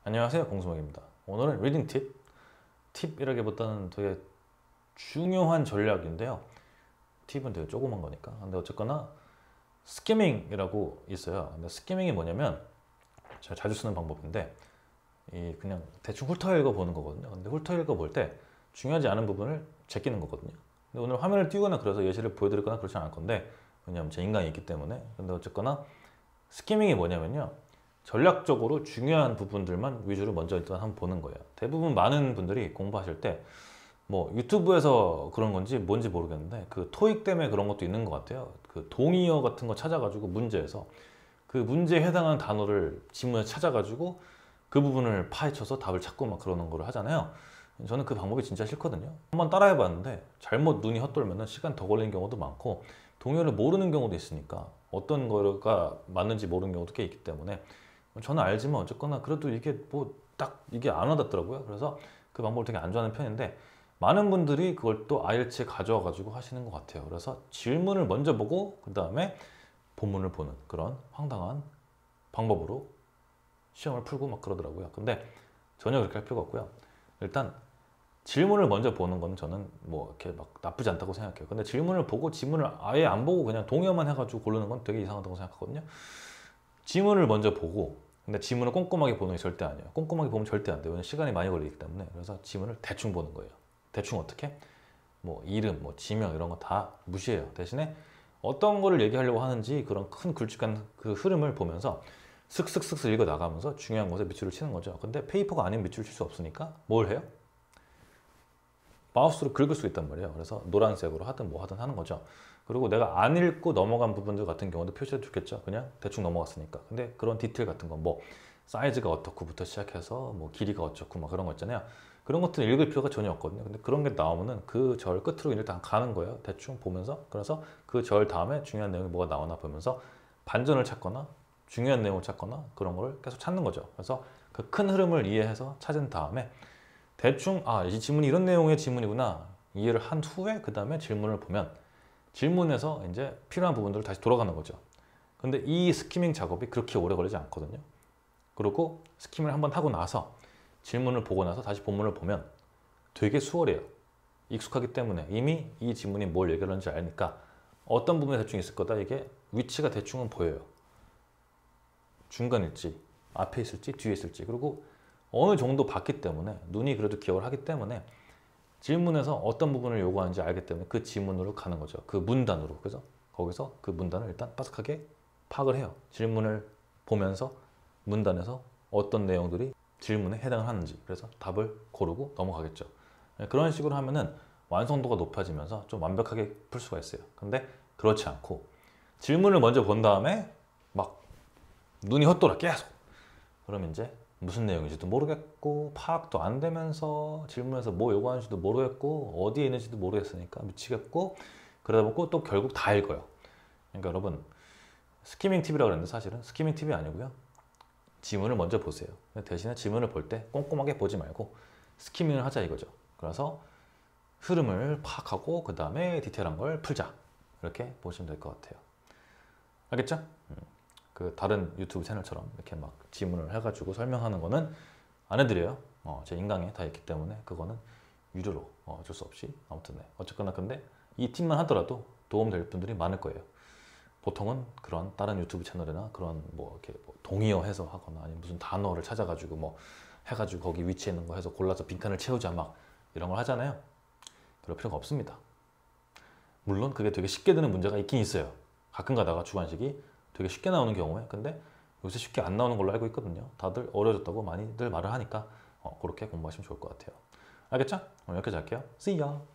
안녕하세요, 공수목입니다. 오늘은 리딩 팁이라기보다는 되게 중요한 전략인데요. 팁은 되게 조그만 거니까. 근데 어쨌거나 스키밍이라고 있어요. 근데 스키밍이 뭐냐면 제가 자주 쓰는 방법인데 그냥 대충 훑어 읽어 보는 거거든요. 근데 훑어 읽어 볼 때 중요하지 않은 부분을 제끼는 거거든요. 근데 오늘 화면을 띄우거나 그래서 예시를 보여드리거나 그렇지 않을 건데, 왜냐하면 제 인간이 있기 때문에. 근데 어쨌거나 스키밍이 뭐냐면요, 전략적으로 중요한 부분들만 위주로 먼저 일단 한번 보는 거예요. 대부분 많은 분들이 공부하실 때 뭐 유튜브에서 그런 건지 뭔지 모르겠는데 그 토익 때문에 그런 것도 있는 것 같아요. 그 동의어 같은 거 찾아가지고 문제에서 그 문제에 해당하는 단어를 지문에 찾아가지고 그 부분을 파헤쳐서 답을 찾고 막 그러는 거를 하잖아요. 저는 그 방법이 진짜 싫거든요. 한번 따라해 봤는데 잘못 눈이 헛돌면 시간 더 걸리는 경우도 많고, 동의어를 모르는 경우도 있으니까 어떤 거가 맞는지 모르는 경우도 꽤 있기 때문에 저는 알지만 어쨌거나 그래도 이게 뭐 딱 이게 안 와닿더라고요. 그래서 그 방법을 되게 안 좋아하는 편인데, 많은 분들이 그걸 또 IELTS에 가져와 가지고 하시는 것 같아요. 그래서 질문을 먼저 보고 그 다음에 본문을 보는 그런 황당한 방법으로 시험을 풀고 막 그러더라고요. 근데 전혀 그렇게 할 필요가 없고요. 일단 질문을 먼저 보는 건 저는 뭐 이렇게 막 나쁘지 않다고 생각해요. 근데 질문을 보고 지문을 아예 안 보고 그냥 동의어만 해가지고 고르는 건 되게 이상하다고 생각하거든요. 지문을 먼저 보고, 근데 지문을 꼼꼼하게 보는 게 절대 아니에요. 꼼꼼하게 보면 절대 안 돼요. 왜냐면 시간이 많이 걸리기 때문에. 그래서 지문을 대충 보는 거예요. 대충 어떻게? 뭐 이름, 뭐 지명 이런 거 다 무시해요. 대신에 어떤 거를 얘기하려고 하는지 그런 큰 굵직한 그 흐름을 보면서 슥슥슥슥 읽어 나가면서 중요한 것에 밑줄을 치는 거죠. 근데 페이퍼가 아닌 밑줄을 칠 수 없으니까 뭘 해요? 마우스로 긁을 수 있단 말이에요. 그래서 노란색으로 하든 뭐 하든 하는 거죠. 그리고 내가 안 읽고 넘어간 부분들 같은 경우도 표시해 두겠죠. 그냥 대충 넘어갔으니까. 근데 그런 디테일 같은 거, 뭐 사이즈가 어떻고부터 시작해서 뭐 길이가 어쩌고 막 그런 거 있잖아요. 그런 것들은 읽을 필요가 전혀 없거든요. 근데 그런 게 나오면은 그 절 끝으로 일단 가는 거예요. 대충 보면서. 그래서 그 절 다음에 중요한 내용이 뭐가 나오나 보면서 반전을 찾거나 중요한 내용을 찾거나 그런 걸 계속 찾는 거죠. 그래서 그 큰 흐름을 이해해서 찾은 다음에 대충 이 지문이 이런 내용의 지문이구나 이해를 한 후에 그 다음에 질문을 보면 질문에서 이제 필요한 부분들을 다시 돌아가는 거죠. 근데 이 스키밍 작업이 그렇게 오래 걸리지 않거든요. 그리고 스키밍을 한번 하고 나서 질문을 보고 나서 다시 본문을 보면 되게 수월해요. 익숙하기 때문에 이미 이 지문이 뭘 얘기하는지 아니까 어떤 부분에 대충 있을 거다. 이게 위치가 대충은 보여요. 중간일지 앞에 있을지 뒤에 있을지, 그리고 어느 정도 봤기 때문에 눈이 그래도 기억을 하기 때문에 질문에서 어떤 부분을 요구하는지 알기 때문에 그 지문으로 가는 거죠. 그 문단으로. 그래서 거기서 그 문단을 일단 빠삭하게 파악을 해요. 질문을 보면서 문단에서 어떤 내용들이 질문에 해당을 하는지. 그래서 답을 고르고 넘어가겠죠. 그런 식으로 하면은 완성도가 높아지면서 좀 완벽하게 풀 수가 있어요. 근데 그렇지 않고 질문을 먼저 본 다음에 막 눈이 헛돌아 계속. 그럼 이제 무슨 내용인지도 모르겠고 파악도 안 되면서 질문에서 뭐 요구하는지도 모르겠고 어디에 있는지도 모르겠으니까 미치겠고, 그러다 보고 또 결국 다 읽어요. 그러니까 여러분, 스키밍 팁이라고 그랬는데 사실은 스키밍 팁이 아니고요, 지문을 먼저 보세요. 대신에 지문을 볼 때 꼼꼼하게 보지 말고 스키밍을 하자 이거죠. 그래서 흐름을 파악하고 그 다음에 디테일한 걸 풀자, 이렇게 보시면 될 것 같아요. 알겠죠? 그 다른 유튜브 채널처럼 이렇게 막 지문을 해가지고 설명하는 거는 안 해드려요. 제 인강에 다 있기 때문에 그거는 유료로 어쩔 수 없이. 아무튼 네. 어쨌거나 근데 이 팁만 하더라도 도움될 분들이 많을 거예요. 보통은 그런 다른 유튜브 채널이나 그런 뭐 이렇게 뭐 동의어 해서 하거나 아니면 무슨 단어를 찾아가지고 뭐 해가지고 거기 위치에 있는 거 해서 골라서 빈칸을 채우자 막 이런 걸 하잖아요. 그럴 필요가 없습니다. 물론 그게 되게 쉽게 되는 문제가 있긴 있어요. 가끔 가다가 주관식이 되게 쉽게 나오는 경우에. 근데 요새 쉽게 안 나오는 걸로 알고 있거든요. 다들 어려졌다고 많이들 말을 하니까 그렇게 공부하시면 좋을 것 같아요. 알겠죠? 오늘 여기까지 할게요. See ya!